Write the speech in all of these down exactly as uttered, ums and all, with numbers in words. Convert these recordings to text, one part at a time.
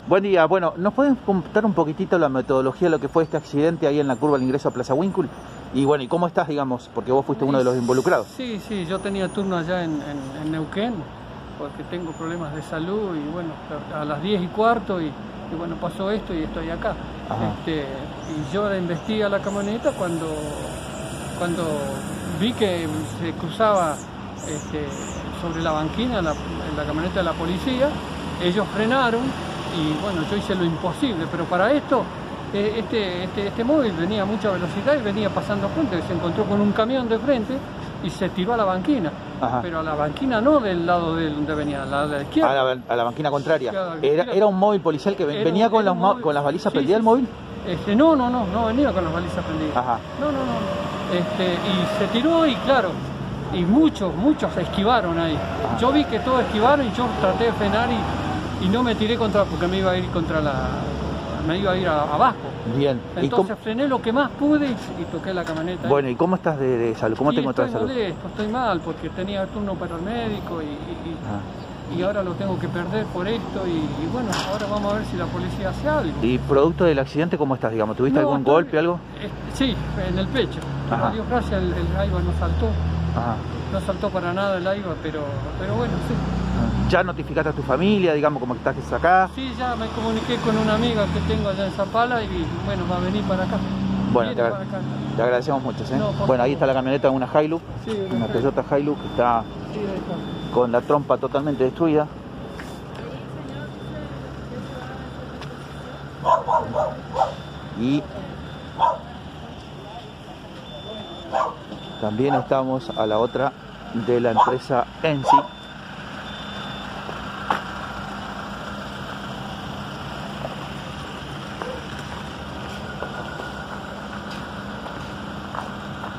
Buen día. Bueno, ¿nos pueden contar un poquitito la metodología de lo que fue este accidente ahí en la curva al ingreso a Plaza Winkle? Y bueno, ¿y cómo estás, digamos? Porque vos fuiste uno de los involucrados. Sí, sí, yo tenía turno allá en, en, en Neuquén, porque tengo problemas de salud y bueno, a las diez y cuarto y, y bueno, pasó esto y estoy acá. Este, y yo investigué la camioneta cuando, cuando vi que se cruzaba este, sobre la banquina la, la camioneta de la policía. Ellos frenaron y bueno, yo hice lo imposible, pero para esto este, este, este móvil venía a mucha velocidad y venía pasando frente, se encontró con un camión de frente y se tiró a la banquina. Ajá. Pero a la banquina no del lado de donde venía, a la de la izquierda. A la, a la banquina contraria. Claro, era, era un móvil policial que ven, venía un, con, las, móvil, con las balizas sí, prendidas, sí, el móvil. Este, no, no, no, no venía con las balizas prendidas. Ajá. No, no, no. Este, y se tiró y claro, y muchos, muchos esquivaron ahí. Ajá. Yo vi que todos esquivaron y yo traté de frenar y, y no me tiré contra, porque me iba a ir contra la, me iba a ir a, abajo. Bien. Entonces frené lo que más pude y, y toqué la camioneta. Bueno, ¿y cómo estás de, de salud? ¿Cómo te encontrás de salud? Estoy molesto, estoy mal porque tenía turno para el médico y, y, y ahora lo tengo que perder por esto y, y bueno, ahora vamos a ver si la policía hace algo. ¿Y producto del accidente cómo estás, digamos? ¿Tuviste no, algún estoy, golpe, algo? Eh, sí, en el pecho. A Dios gracias el, el AIBA no saltó. Ajá. No saltó para nada el AIBA, pero, pero bueno, sí. ¿Ya notificaste a tu familia, digamos, como que estás acá? Sí, ya me comuniqué con una amiga que tengo allá en Zapala y bueno, va a venir para acá. Bueno, te, para acá. Te agradecemos mucho, ¿eh? No, bueno, ahí está la camioneta de una Hilux, sí, una, una Toyota Hilux que está, sí, está con la trompa totalmente destruida. Y también estamos a la otra de la empresa Ensi.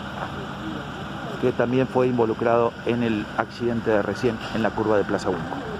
Que también fue involucrado en el accidente de recién en la curva de Plaza Winkle.